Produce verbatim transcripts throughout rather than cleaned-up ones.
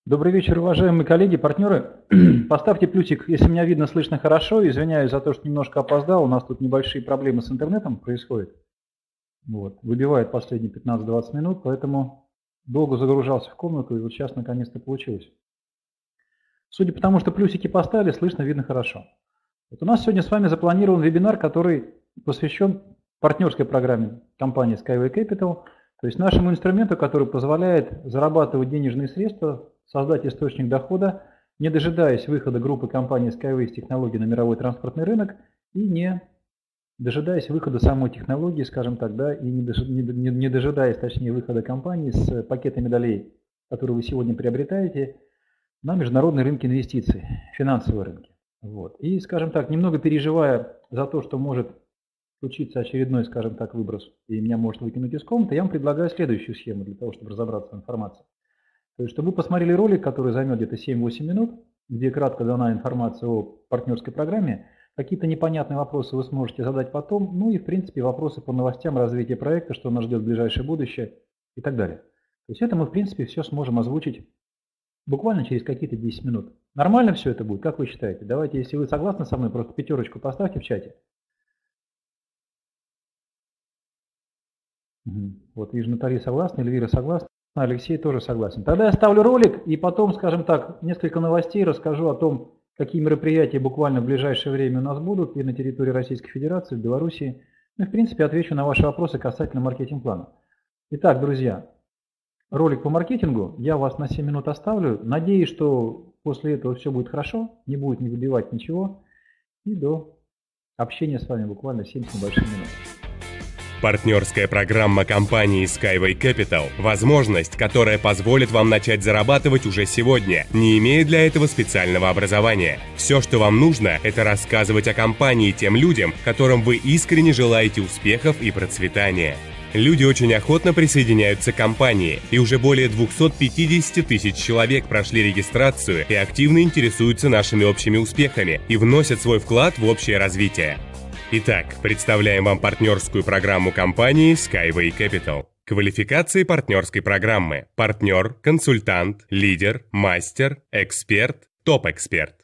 Добрый вечер, уважаемые коллеги, партнеры. Поставьте плюсик, если меня видно, слышно хорошо. Извиняюсь за то, что немножко опоздал. У нас тут небольшие проблемы с интернетом происходят. Вот. Выбивает последние пятнадцать-двадцать минут, поэтому долго загружался в комнату, и вот сейчас наконец-то получилось. Судя по тому, что плюсики поставили, слышно, видно хорошо. Вот у нас сегодня с вами запланирован вебинар, который посвящен партнерской программе компании Skyway Capital, то есть нашему инструменту, который позволяет зарабатывать денежные средства, создать источник дохода, не дожидаясь выхода группы компании Skyway с технологией на мировой транспортный рынок и не дожидаясь выхода самой технологии, скажем так, да, и не дожидаясь, точнее, выхода компании с пакетами долей, которые вы сегодня приобретаете на международные рынки инвестиций, финансовые рынки. Вот. И, скажем так, немного переживая за то, что может случиться очередной, скажем так, выброс, и меня может выкинуть из комнаты, я вам предлагаю следующую схему для того, чтобы разобраться в информации. То есть, чтобы вы посмотрели ролик, который займет где-то семь-восемь минут, где кратко дана информация о партнерской программе, какие-то непонятные вопросы вы сможете задать потом, ну и, в принципе, вопросы по новостям развития проекта, что нас ждет в ближайшее будущее и так далее. То есть, это мы, в принципе, все сможем озвучить буквально через какие-то десять минут. Нормально все это будет? Как вы считаете? Давайте, если вы согласны со мной, просто пятерочку поставьте в чате. Угу. Вот, вижу, Наталья согласна, Эльвира согласна, Алексей тоже согласен. Тогда я ставлю ролик и потом, скажем так, несколько новостей расскажу о том, какие мероприятия буквально в ближайшее время у нас будут и на территории Российской Федерации, в Беларуси. Ну и, в принципе, отвечу на ваши вопросы касательно маркетинг-плана. Итак, друзья, ролик по маркетингу я вас на семь минут оставлю. Надеюсь, что после этого все будет хорошо, не будет не выбивать ничего. И до общения с вами буквально семь с небольшим минут. Партнерская программа компании Skyway Capital – возможность, которая позволит вам начать зарабатывать уже сегодня, не имея для этого специального образования. Все, что вам нужно, это рассказывать о компании тем людям, которым вы искренне желаете успехов и процветания. Люди очень охотно присоединяются к компании, и уже более двухсот пятидесяти тысяч человек прошли регистрацию и активно интересуются нашими общими успехами и вносят свой вклад в общее развитие. Итак, представляем вам партнерскую программу компании Skyway Capital. Квалификации партнерской программы: партнер, консультант, лидер, мастер, эксперт, топ-эксперт.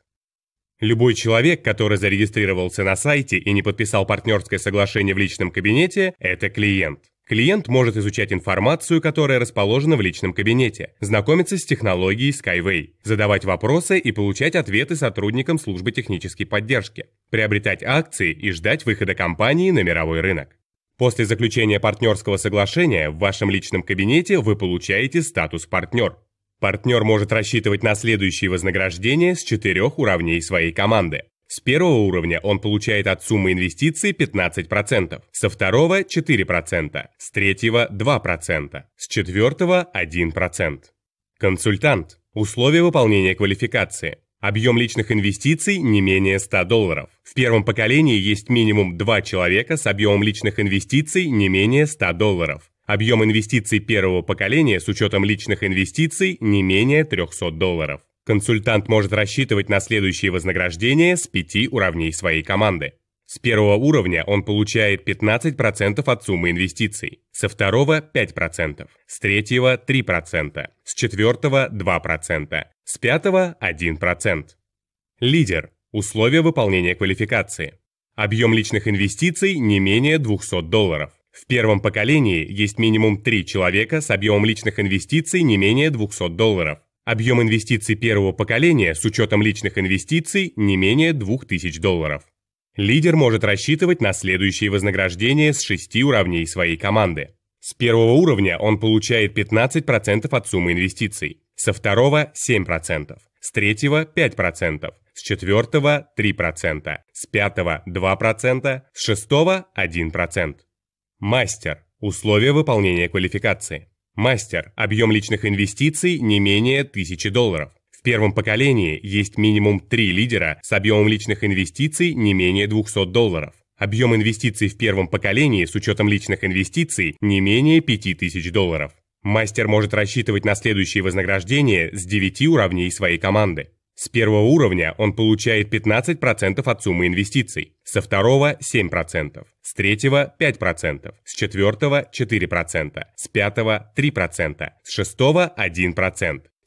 Любой человек, который зарегистрировался на сайте и не подписал партнерское соглашение в личном кабинете, это клиент. Клиент может изучать информацию, которая расположена в личном кабинете, знакомиться с технологией Skyway, задавать вопросы и получать ответы сотрудникам службы технической поддержки, приобретать акции и ждать выхода компании на мировой рынок. После заключения партнерского соглашения в вашем личном кабинете вы получаете статус «партнер». Партнер может рассчитывать на следующие вознаграждения с четырех уровней своей команды. С первого уровня он получает от суммы инвестиций пятнадцать процентов, со второго – четыре процента, с третьего – два процента, с четвертого – один процент. Консультант. Условия выполнения квалификации. Объем личных инвестиций не менее ста долларов. В первом поколении есть минимум два человека с объемом личных инвестиций не менее ста долларов. Объем инвестиций первого поколения с учетом личных инвестиций не менее трехсот долларов. Консультант может рассчитывать на следующие вознаграждения с пяти уровней своей команды. С первого уровня он получает пятнадцать процентов от суммы инвестиций, со второго – пять процентов, с третьего – три процента, с четвертого – два процента, с пятого – один процент. Лидер. Условия выполнения квалификации. Объем личных инвестиций не менее двухсот долларов. В первом поколении есть минимум три человека с объемом личных инвестиций не менее двухсот долларов. Объем инвестиций первого поколения с учетом личных инвестиций не менее двух тысяч долларов. Лидер может рассчитывать на следующие вознаграждения с шести уровней своей команды. С первого уровня он получает пятнадцать процентов от суммы инвестиций, со второго – семь процентов, с третьего – пять процентов, с четвертого – три процента, с пятого – два процента, с шестого – один процент. Мастер. Условия выполнения квалификации. Мастер. Объем личных инвестиций не менее тысячи долларов. В первом поколении есть минимум три лидера с объемом личных инвестиций не менее двухсот долларов. Объем инвестиций в первом поколении с учетом личных инвестиций не менее пяти тысяч долларов. Мастер может рассчитывать на следующие вознаграждения с девяти уровней своей команды. С первого уровня он получает пятнадцать процентов от суммы инвестиций, со второго – семь процентов, с третьего – пять процентов, с четвертого – четыре процента, с пятого – три процента, с шестого – один процент,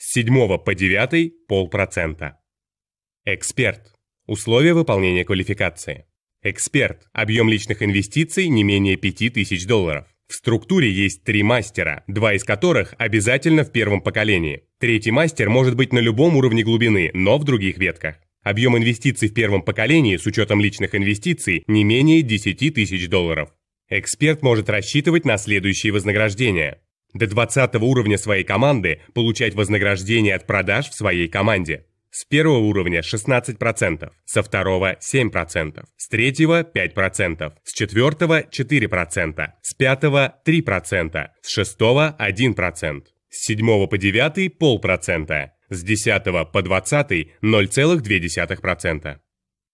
С седьмого по девятый – полпроцента. Эксперт. Условия выполнения квалификации. Эксперт. Объем личных инвестиций не менее пяти тысяч долларов. В структуре есть три мастера, два из которых обязательно в первом поколении. Третий мастер может быть на любом уровне глубины, но в других ветках. Объем инвестиций в первом поколении с учетом личных инвестиций не менее десяти тысяч долларов. Эксперт может рассчитывать на следующие вознаграждения. До двадцатого уровня своей команды получать вознаграждение от продаж в своей команде. С первого уровня шестнадцать процентов, со второго семь процентов, с третьего пять процентов, с четвертого четыре процента, с пятого три процента, с шестого один процент, с седьмого по девятый полпроцента, с десятого по двадцатый ноль целых две десятых процента.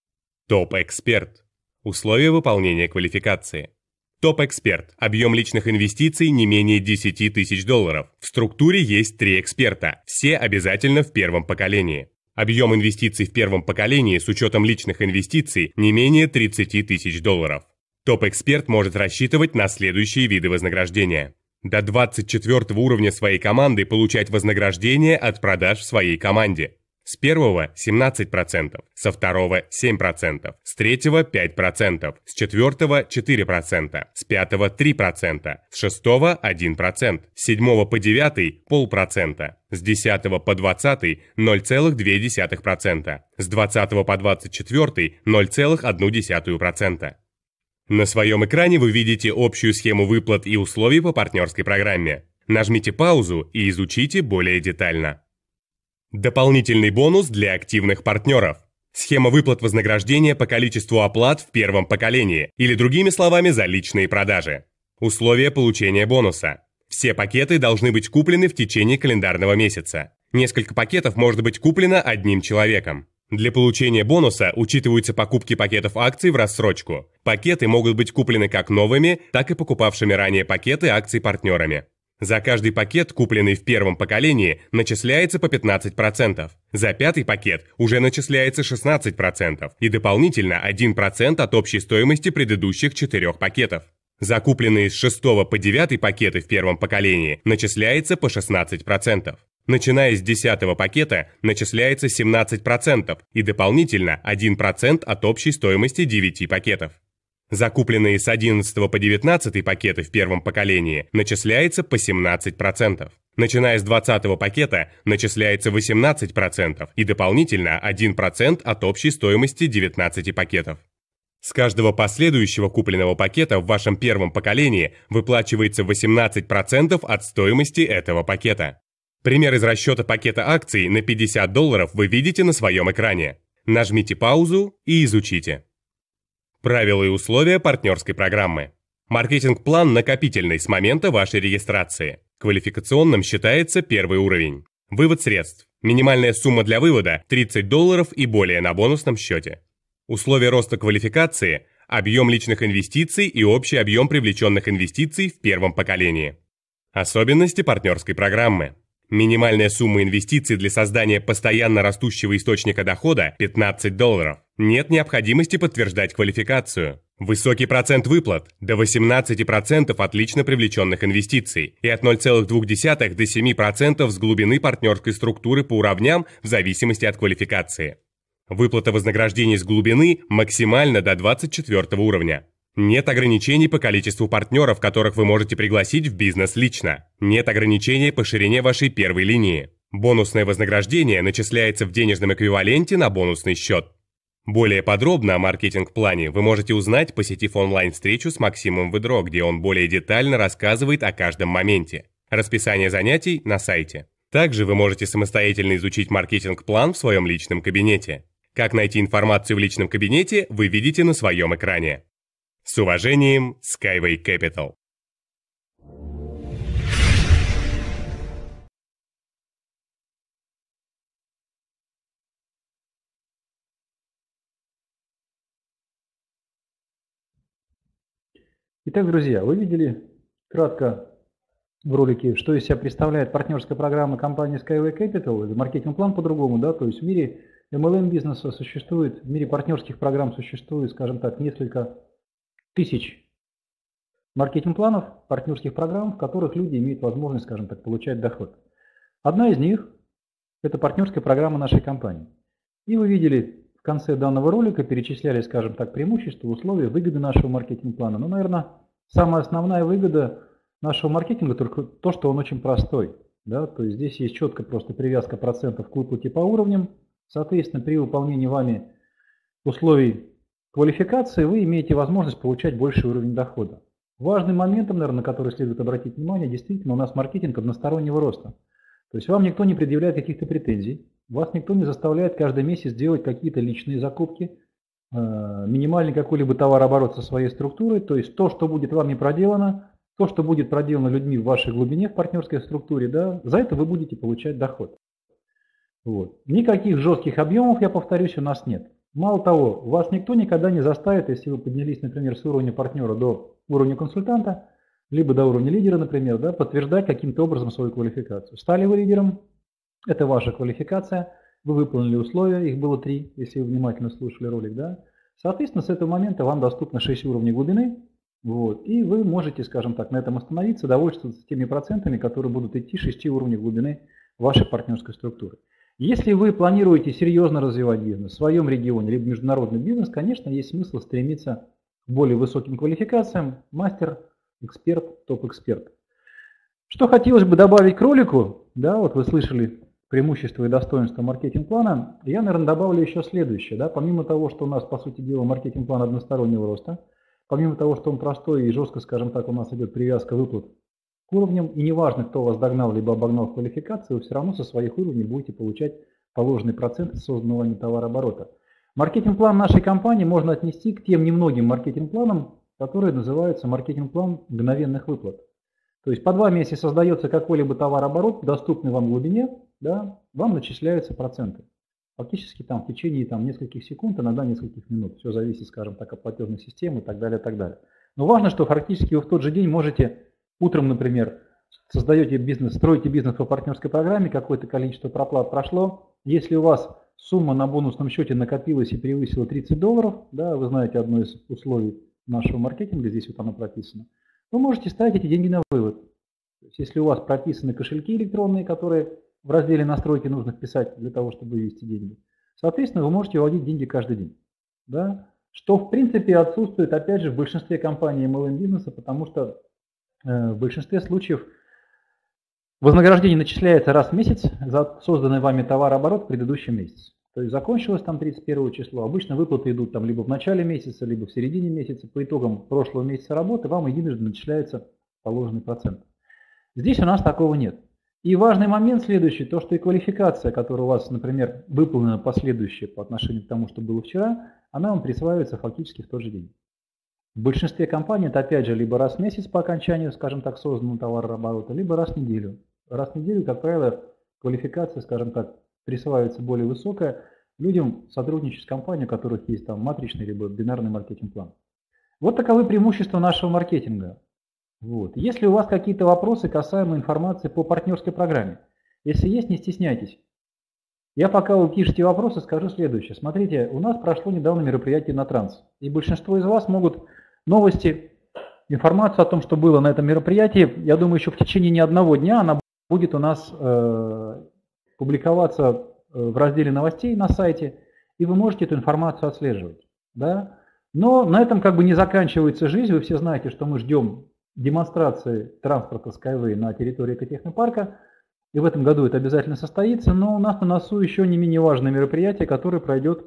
Топ-эксперт. Условия выполнения квалификации. Топ-эксперт. Объем личных инвестиций не менее десяти тысяч долларов. В структуре есть три эксперта, все обязательно в первом поколении. Объем инвестиций в первом поколении с учетом личных инвестиций не менее тридцати тысяч долларов. Топ-эксперт может рассчитывать на следующие виды вознаграждения. До двадцать четвёртого уровня своей команды получать вознаграждение от продаж в своей команде. С первого семнадцать процентов, со второго семь процентов, с третьего пять процентов, с четвертого четыре процента, с пятого три процента, с шестого один процент, с седьмого по девятый полпроцента, с десятого по двадцатый ноль целых две десятых процента, с двадцатого по двадцать четвёртый ноль целых одну десятую процента. На своем экране вы видите общую схему выплат и условий по партнерской программе. Нажмите паузу и изучите более детально. Дополнительный бонус для активных партнеров. Схема выплат вознаграждения по количеству оплат в первом поколении, или другими словами, за личные продажи. Условия получения бонуса. Все пакеты должны быть куплены в течение календарного месяца. Несколько пакетов может быть куплено одним человеком. Для получения бонуса учитываются покупки пакетов акций в рассрочку. Пакеты могут быть куплены как новыми, так и покупавшими ранее пакеты акций партнерами. За каждый пакет, купленный в первом поколении, начисляется по пятнадцать процентов. За пятый пакет уже начисляется шестнадцать процентов и дополнительно один процент от общей стоимости предыдущих четырех пакетов. За купленные с шестого по девятый пакеты в первом поколении начисляется по шестнадцать процентов. Начиная с десятого пакета начисляется семнадцать процентов и дополнительно один процент от общей стоимости девяти пакетов. Закупленные с одиннадцатого по девятнадцатый пакеты в первом поколении начисляется по семнадцать процентов. Начиная с двадцатого пакета начисляется восемнадцать процентов и дополнительно один процент от общей стоимости девятнадцати пакетов. С каждого последующего купленного пакета в вашем первом поколении выплачивается восемнадцать процентов от стоимости этого пакета. Пример из расчета пакета акций на пятьдесят долларов вы видите на своем экране. Нажмите паузу и изучите. Правила и условия партнерской программы. Маркетинг-план накопительный с момента вашей регистрации. Квалификационным считается первый уровень. Вывод средств. Минимальная сумма для вывода – тридцать долларов и более на бонусном счете. Условия роста квалификации – объем личных инвестиций и общий объем привлеченных инвестиций в первом поколении. Особенности партнерской программы. Минимальная сумма инвестиций для создания постоянно растущего источника дохода – пятнадцать долларов. Нет необходимости подтверждать квалификацию. Высокий процент выплат – до восемнадцати процентов от лично привлеченных инвестиций и от ноль целых двух десятых до семи процентов с глубины партнерской структуры по уровням в зависимости от квалификации. Выплата вознаграждений с глубины максимально до двадцать четвёртого уровня. Нет ограничений по количеству партнеров, которых вы можете пригласить в бизнес лично. Нет ограничений по ширине вашей первой линии. Бонусное вознаграждение начисляется в денежном эквиваленте на бонусный счет. Более подробно о маркетинг-плане вы можете узнать, посетив онлайн-встречу с Максимом Выдро, где он более детально рассказывает о каждом моменте. Расписание занятий на сайте. Также вы можете самостоятельно изучить маркетинг-план в своем личном кабинете. Как найти информацию в личном кабинете, вы видите на своем экране. С уважением, Skyway Capital. Итак, друзья, вы видели кратко в ролике, что из себя представляет партнерская программа компании Skyway Capital, или маркетинг-план по-другому, да, то есть в мире эм эл эм-бизнеса существует, в мире партнерских программ существует, скажем так, несколько тысяч маркетинг-планов, партнерских программ, в которых люди имеют возможность, скажем так, получать доход. Одна из них Это партнерская программа нашей компании. И вы видели, в конце данного ролика перечисляли, скажем так, преимущества, условия, выгоды нашего маркетинг-плана. Ну, наверное, самая основная выгода нашего маркетинга только то, что он очень простой. Да? То есть здесь есть четко просто привязка процентов к выплате по уровням. Соответственно, при выполнении вами условий квалификации вы имеете возможность получать больший уровень дохода. Важным моментом, наверное, на который следует обратить внимание, действительно, у нас маркетинг одностороннего роста. То есть вам никто не предъявляет каких-то претензий, вас никто не заставляет каждый месяц делать какие-то личные закупки, минимальный какой-либо товарооборот со своей структурой. То есть то, что будет вами проделано, то, что будет проделано людьми в вашей глубине, в партнерской структуре, да, за это вы будете получать доход. Вот. Никаких жестких объемов, я повторюсь, у нас нет. Мало того, вас никто никогда не заставит, если вы поднялись, например, с уровня партнера до уровня консультанта, либо до уровня лидера, например, да, подтверждать каким-то образом свою квалификацию. Стали вы лидером, это ваша квалификация, вы выполнили условия, их было три, если вы внимательно слушали ролик, да. Соответственно, с этого момента вам доступно шесть уровней глубины, вот, и вы можете, скажем так, на этом остановиться, довольствоваться теми процентами, которые будут идти шести уровней глубины вашей партнерской структуры. Если вы планируете серьезно развивать бизнес в своем регионе, либо международный бизнес, конечно, есть смысл стремиться к более высоким квалификациям, мастер, эксперт, топ-эксперт. Что хотелось бы добавить к ролику, да, вот вы слышали преимущества и достоинства маркетинг-плана, я, наверное, добавлю еще следующее. Да, помимо того, что у нас, по сути дела, маркетинг-план одностороннего роста, помимо того, что он простой и жестко, скажем так, у нас идет привязка выплат к уровням, и неважно, кто вас догнал либо обогнал в квалификации, вы все равно со своих уровней будете получать положенные проценты созданного вами товарооборота. Маркетинг-план нашей компании можно отнести к тем немногим маркетинг-планам, которые называются маркетинг-план мгновенных выплат. То есть по два месяца создается какой-либо товарооборот, доступный вам в глубине, да, вам начисляются проценты. Фактически там в течение там, нескольких секунд, иногда нескольких минут. Все зависит, скажем так, от платежной системы и так далее, и так далее. Но важно, что фактически вы в тот же день можете, утром, например, создаете бизнес, строите бизнес по партнерской программе, какое-то количество проплат прошло. Если у вас сумма на бонусном счете накопилась и превысила тридцать долларов, да, вы знаете одно из условий нашего маркетинга, здесь вот оно прописано, вы можете ставить эти деньги на вывод. То есть, если у вас прописаны кошельки электронные, которые в разделе настройки нужно вписать для того, чтобы вывести деньги, соответственно, вы можете выводить деньги каждый день. Да? Что в принципе отсутствует, опять же, в большинстве компаний эм эл эм-бизнеса, потому что э, в большинстве случаев вознаграждение начисляется раз в месяц за созданный вами товарооборот в предыдущем месяце. То есть закончилось там тридцать первого числа. Обычно выплаты идут там либо в начале месяца, либо в середине месяца. По итогам прошлого месяца работы вам единожды начисляется положенный процент. Здесь у нас такого нет. И важный момент следующий, то что и квалификация, которая у вас, например, выполнена последующая по отношению к тому, что было вчера, она вам присваивается фактически в тот же день. В большинстве компаний это опять же либо раз в месяц по окончанию, скажем так, созданного товарооборота, либо раз в неделю. Раз в неделю, как правило, квалификация, скажем так, присваивается более высокая людям, сотрудничать с компанией, у которых есть там матричный либо бинарный маркетинг-план. Вот таковы преимущества нашего маркетинга. Вот. Если у вас какие-то вопросы касаемо информации по партнерской программе, если есть, не стесняйтесь. Я пока вы пишете вопросы, скажу следующее. Смотрите, у нас прошло недавно мероприятие на Транс, и большинство из вас могут новости, информацию о том, что было на этом мероприятии, я думаю, еще в течение не одного дня она будет у нас э, публиковаться в разделе новостей на сайте, и вы можете эту информацию отслеживать. Да? Но на этом как бы не заканчивается жизнь. Вы все знаете, что мы ждем демонстрации транспорта Skyway на территории экотехнопарка, и в этом году это обязательно состоится, но у нас на носу еще не менее важное мероприятие, которое пройдет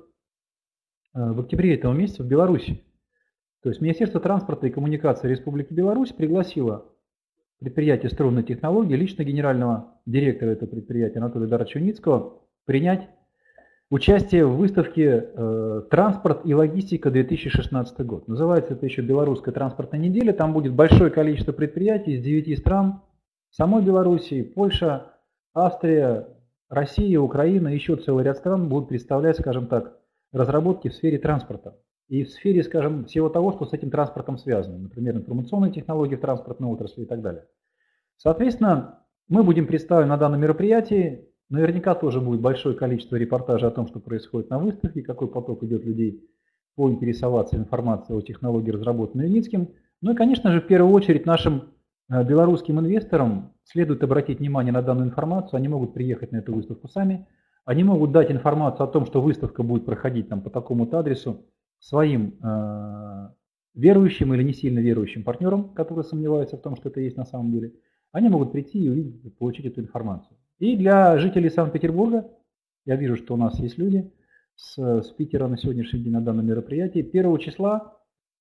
в октябре этого месяца в Беларуси. То есть Министерство транспорта и коммуникации Республики Беларусь пригласило предприятие «Струнные технологии», лично генерального директора этого предприятия Анатолия Даровича Уницкого, принять участие в выставке э, «Транспорт и логистика-две тысячи шестнадцатый год». Называется это еще «Белорусская транспортная неделя». Там будет большое количество предприятий из девяти стран, самой Белоруссии, Польша, Австрия, Россия, Украина, еще целый ряд стран будут представлять, скажем так, разработки в сфере транспорта. И в сфере, скажем, всего того, что с этим транспортом связано. Например, информационные технологии в транспортной отрасли и так далее. Соответственно, мы будем представлены на данном мероприятии. Наверняка тоже будет большое количество репортажей о том, что происходит на выставке, какой поток идет людей поинтересоваться информацией о технологии, разработанной Юницким. Ну и, конечно же, в первую очередь нашим белорусским инвесторам следует обратить внимание на данную информацию. Они могут приехать на эту выставку сами. Они могут дать информацию о том, что выставка будет проходить там, по такому-то адресу своим э, верующим или не сильно верующим партнерам, которые сомневаются в том, что это есть на самом деле. Они могут прийти и увидеть, получить эту информацию. И для жителей Санкт-Петербурга, я вижу, что у нас есть люди с, с Питера на сегодняшний день на данном мероприятии, первого числа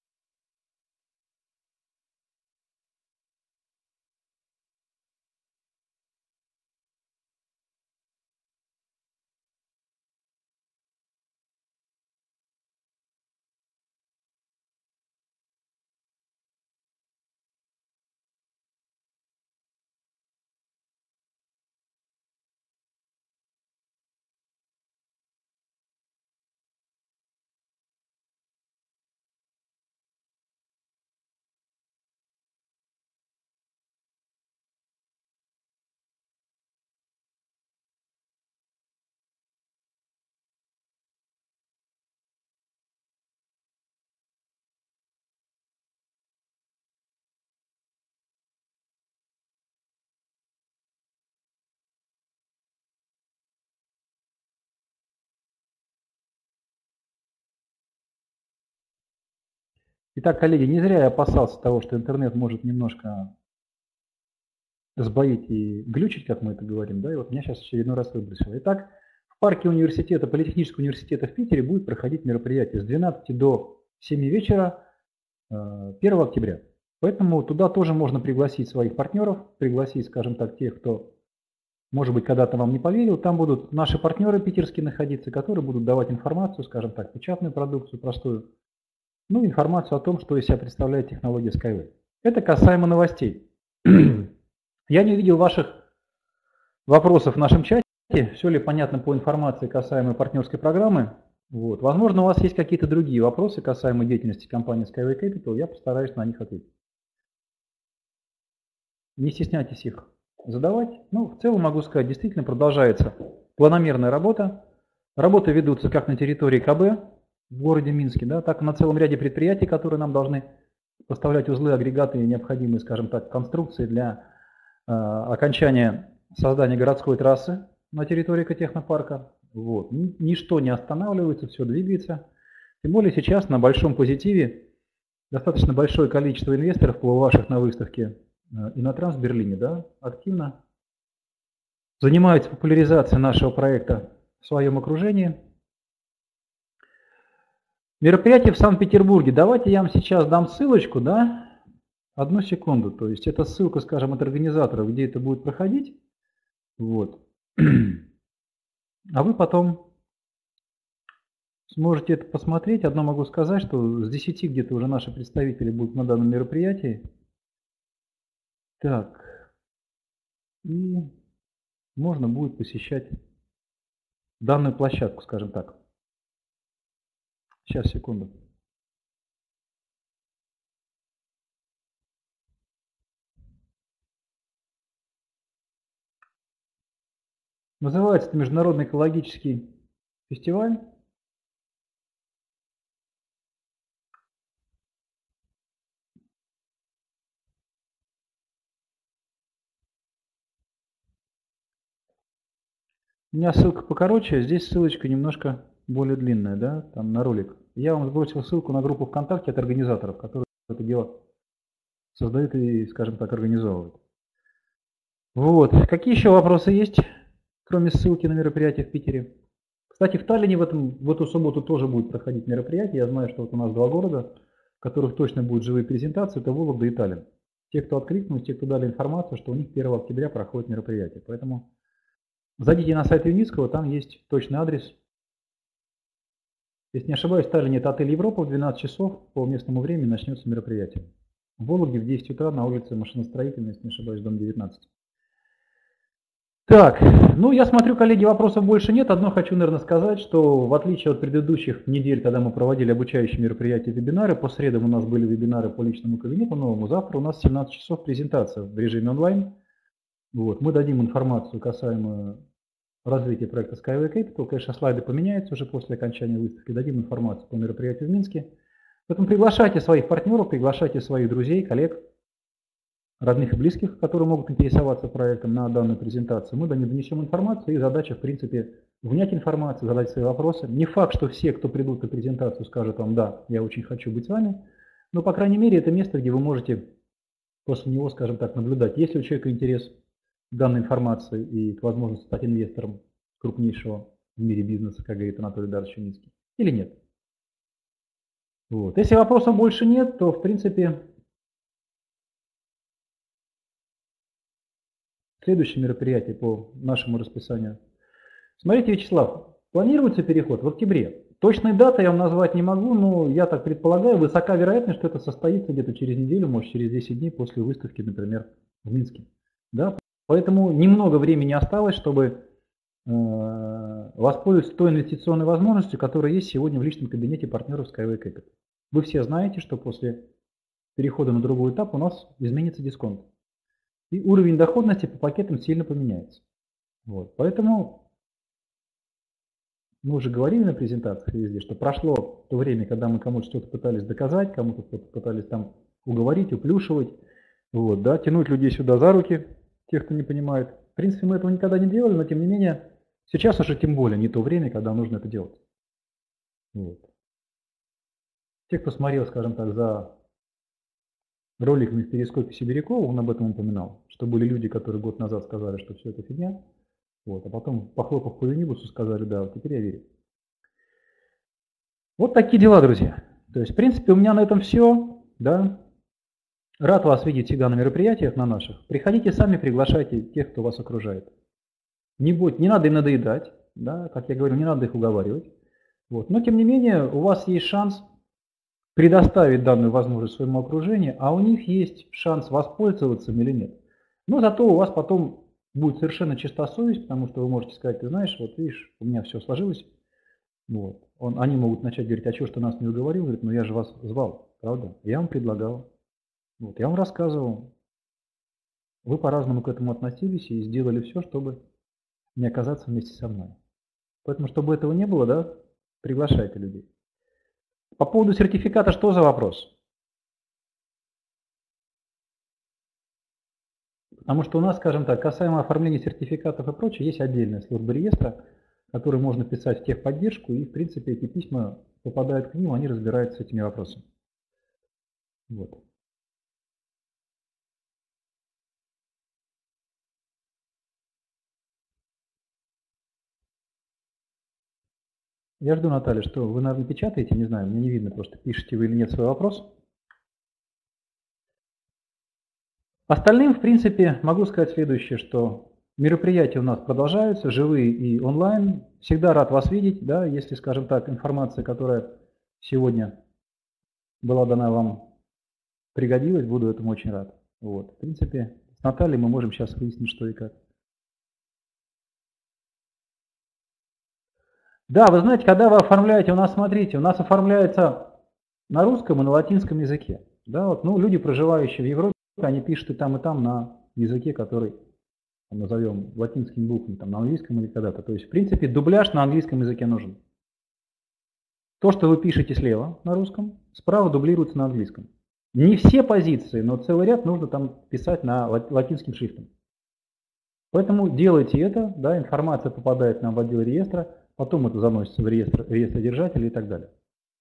Итак, коллеги, не зря я опасался того, что интернет может немножко сбоить и глючить, как мы это говорим, да, и вот меня сейчас очередной раз выбросило. Итак, в парке университета, Политехнического университета в Питере будет проходить мероприятие с двенадцати до семи вечера первого октября. Поэтому туда тоже можно пригласить своих партнеров, пригласить, скажем так, тех, кто, может быть, когда-то вам не поверил. Там будут наши партнеры питерские находиться, которые будут давать информацию, скажем так, печатную продукцию простую, ну, информацию о том, что из себя представляет технология Skyway. Это касаемо новостей. Я не видел ваших вопросов в нашем чате. Все ли понятно по информации касаемо партнерской программы? Вот. Возможно, у вас есть какие-то другие вопросы касаемо деятельности компании Skyway Capital. Я постараюсь на них ответить. Не стесняйтесь их задавать. Ну, в целом могу сказать, действительно продолжается планомерная работа. Работы ведутся как на территории КБ в городе Минске, да, так и на целом ряде предприятий, которые нам должны поставлять узлы, агрегаты и необходимые, скажем так, конструкции для э, окончания создания городской трассы на территории экотехнопарка. Вот. Ничто не останавливается, все двигается. Тем более сейчас на большом позитиве достаточно большое количество инвесторов, побывавших на выставке Инотранс в Берлине, да, активно занимаются популяризацией нашего проекта в своем окружении. Мероприятие в Санкт-Петербурге. Давайте я вам сейчас дам ссылочку, да, одну секунду. То есть это ссылка, скажем, от организаторов, где это будет проходить. Вот. А вы потом сможете это посмотреть. Одно могу сказать, что с десяти где-то уже наши представители будут на данном мероприятии. Так. И можно будет посещать данную площадку, скажем так. Сейчас, секунду. Называется это Международный экологический фестиваль. У меня ссылка покороче, здесь ссылочка немножко более длинная, да, там на ролик. Я вам сбросил ссылку на группу ВКонтакте от организаторов, которые это дело создают и, скажем так, организовывают. Вот. Какие еще вопросы есть, кроме ссылки на мероприятие в Питере? Кстати, в Таллине в, этом, в эту субботу тоже будет проходить мероприятие. Я знаю, что вот у нас два города, в которых точно будут живые презентации, это Вологда и Таллин. Те, кто откликнулись, те, кто дали информацию, что у них первого октября проходит мероприятие. Поэтому зайдите на сайт Юницкого, там есть точный адрес. Если не ошибаюсь, в Таллине это отель Европа, в двенадцать часов по местному времени начнется мероприятие. В Вологде в десять утра на улице Машиностроительной, если не ошибаюсь, дом девятнадцать. Так, ну я смотрю, коллеги, вопросов больше нет. Одно хочу, наверное, сказать, что в отличие от предыдущих недель, когда мы проводили обучающие мероприятия, вебинары, по средам у нас были вебинары по личному кабинету новому, завтра у нас в семнадцать часов презентация в режиме онлайн. Вот, мы дадим информацию касаемо развития проекта Skyway Capital. Конечно, слайды поменяются уже после окончания выставки. Дадим информацию по мероприятию в Минске. Поэтому приглашайте своих партнеров, приглашайте своих друзей, коллег. родных и близких, которые могут интересоваться проектом на данную презентацию. Мы до них донесем информацию, и задача, в принципе, внять информацию, задать свои вопросы. Не факт, что все, кто придут на презентацию, скажут вам: да, я очень хочу быть с вами, но, по крайней мере, это место, где вы можете после него, скажем так, наблюдать, есть ли у человека интерес к данной информации и к возможности стать инвестором крупнейшего в мире бизнеса, как говорит Анатолий Дарович Юницкий, или нет. Вот. Если вопросов больше нет, то, в принципе, следующее мероприятие по нашему расписанию. Смотрите, Вячеслав, планируется переход в октябре. Точной даты я вам назвать не могу, но я так предполагаю, высока вероятность, что это состоится где-то через неделю, может через десять дней после выставки, например, в Минске. Да? Поэтому немного времени осталось, чтобы э, воспользоваться той инвестиционной возможностью, которая есть сегодня в личном кабинете партнеров Skyway Capital. Вы все знаете, что после перехода на другой этап у нас изменится дисконт. И уровень доходности по пакетам сильно поменяется. Вот. Поэтому мы уже говорили на презентациях везде, что прошло то время, когда мы кому-то что-то пытались доказать, кому-то что-то пытались там уговорить, уплюшивать, вот, да, тянуть людей сюда за руки, тех, кто не понимает. В принципе, мы этого никогда не делали, но тем не менее, сейчас уже тем более не то время, когда нужно это делать. Вот. Те, кто смотрел, скажем так, за роликами в перископе Сибирякова, он об этом упоминал, что были люди, которые год назад сказали, что все это фигня. Вот, а потом, похлопав по юнибусу, сказали: да, вот теперь я верю. Вот такие дела, друзья. То есть, в принципе, у меня на этом все. Да. Рад вас видеть всегда на мероприятиях на наших. Приходите сами, приглашайте тех, кто вас окружает. Не, будь, не надо им надоедать, да, как я говорю, не надо их уговаривать. Вот. Но, тем не менее, у вас есть шанс предоставить данную возможность своему окружению, а у них есть шанс воспользоваться или нет. Но зато у вас потом будет совершенно чиста совесть, потому что вы можете сказать: ты знаешь, вот видишь, у меня все сложилось. Вот. Он, они могут начать говорить: а что ж ты нас не уговорил? Говорит: ну я же вас звал, правда? Я вам предлагал. Вот. Я вам рассказывал. Вы по-разному к этому относились и сделали все, чтобы не оказаться вместе со мной. Поэтому, чтобы этого не было, да, приглашайте людей. По поводу сертификата что за вопрос? Потому что у нас, скажем так, касаемо оформления сертификатов и прочее, есть отдельная служба реестра, которую можно писать в техподдержку, и, в принципе, эти письма попадают к ним, они разбираются с этими вопросами. Вот. Я жду, Наталья, что вы, наверное, печатаете, не знаю, мне не видно, просто пишете вы или нет свой вопрос. Остальным, в принципе, могу сказать следующее, что мероприятия у нас продолжаются, живые и онлайн. Всегда рад вас видеть, да, если, скажем так, информация, которая сегодня была дана вам, пригодилась, буду этому очень рад. Вот. В принципе, с Натальей мы можем сейчас выяснить, что и как. Да, вы знаете, когда вы оформляете, у нас, смотрите, у нас оформляется на русском и на латинском языке. Да, вот, ну, люди, проживающие в Европе, они пишут и там, и там на языке, который назовем латинскими буквами, там, на английском или когда-то. То есть, в принципе, дубляж на английском языке нужен. То, что вы пишете слева на русском, справа дублируется на английском. Не все позиции, но целый ряд нужно там писать на латинским шрифтом. Поэтому делайте это, да, информация попадает нам в отдел реестра, потом это заносится в реестр, реестр держателей и так далее.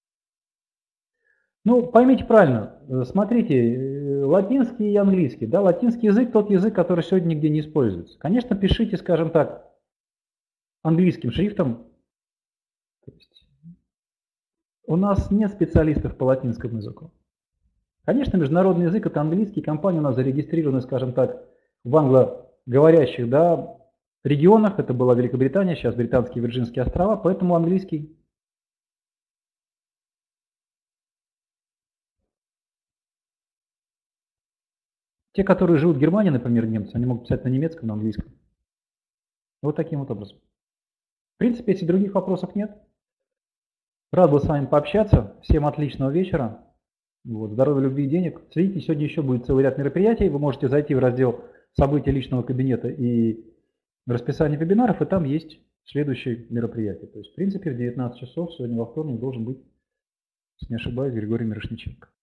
Ну, поймите правильно, смотрите, латинский и английский. Да, латинский язык тот язык, который сегодня нигде не используется. Конечно, пишите, скажем так, английским шрифтом. То есть у нас нет специалистов по латинскому языку. Конечно, международный язык это английский. Компания у нас зарегистрирована, скажем так, в англоговорящих, да, регионах. Это была Великобритания, сейчас Британские Вирджинские острова, поэтому английский. Те, которые живут в Германии, например, немцы, они могут писать на немецком, на английском. Вот таким вот образом. В принципе, если других вопросов нет, рад был с вами пообщаться. Всем отличного вечера. Вот, здоровья, любви и денег. Следите, сегодня еще будет целый ряд мероприятий. Вы можете зайти в раздел «События личного кабинета» и расписание вебинаров, и там есть следующее мероприятие. То есть, в принципе, в девятнадцать часов сегодня во вторник должен быть, если не ошибаюсь, Григорий Мирошниченко.